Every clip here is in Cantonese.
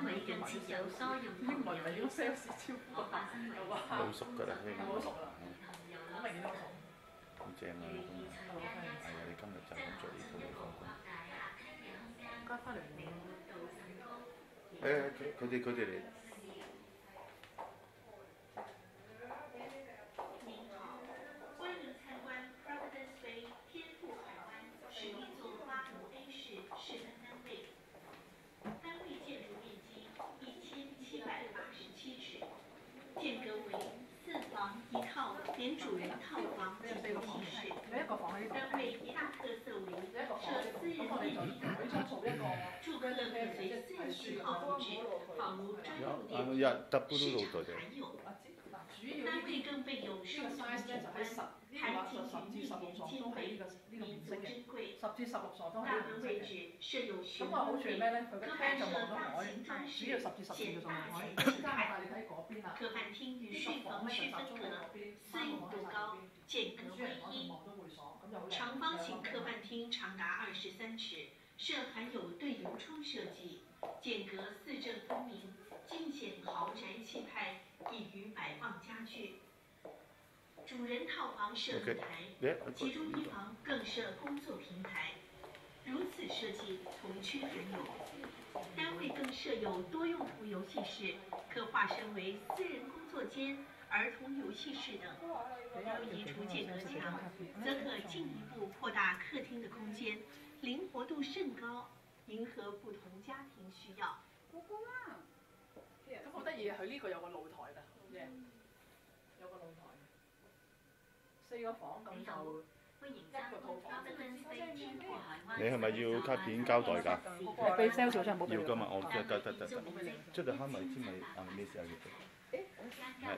單位更設有多用途遊戲室，可發生危險。 好熟㗎啦，呢個。 好熟啦，好明顯都熟。 好正啊！係啊，你今日就咁着呢套嚟放工。 加翻嚟佢哋嚟。 欢迎参观 Providence Bay 天赋海湾，是一座8楼 A 式示范单位，单位建筑面积1787尺，间隔为4房1套连主人套房及游戏室。单位一大特色为设私人电梯大堂，住客可随私人喜好布置，仿如专用电梯，市场罕有。单位更备有双层景观，海景与密园兼备，弥足珍贵。大门位置设有玄关位，可摆设大型装饰，显大气气派。客饭厅与睡房区分隔，私隐度高，间隔唯一。长方形客饭厅长达23尺，设含有对流窗设计，间隔四正分明，尽显豪宅气派，易于摆放家具。主人套房设露台，其中一房更设工作平台。如此设计同区罕有。单位更设有多用途游戏室，可划分为私人工作间、儿童游戏室等。如移除间隔墙，则可进一步扩大客厅的空间，灵活度甚高，迎合不同家庭需要。 咁好得意，佢呢個有個露台㗎，有個露台，4個房咁就。 你係咪要卡片交代㗎？ 你俾 sales 咗真係冇俾。 要㗎嘛，我得，即係慳埋先咪咩事啊？係。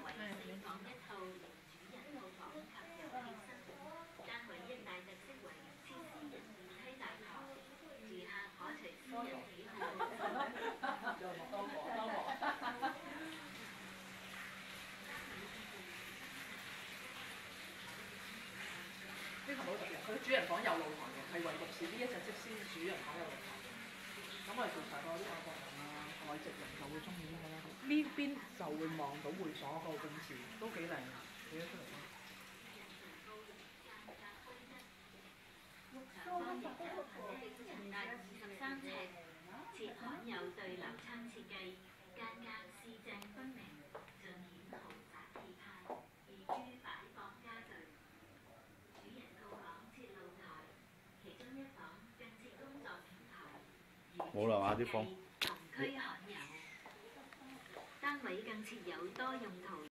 呢個好特別，佢主人房有露台嘅，係唯獨是呢一隻則先主人房有露台。咁我哋調查過啲外國人啊、外籍人就會中意呢個啦。呢邊就會望到會所個泳池，都幾靚，幾得出嚟。 長達23尺，設罕有對流窗設計，間隔四正分明，盡顯豪宅氣派，宜於擺放家具。主人套房設露台，其中一房更設工作平台， 冇啦嘛啲風。 同區罕有。單位更設有多用途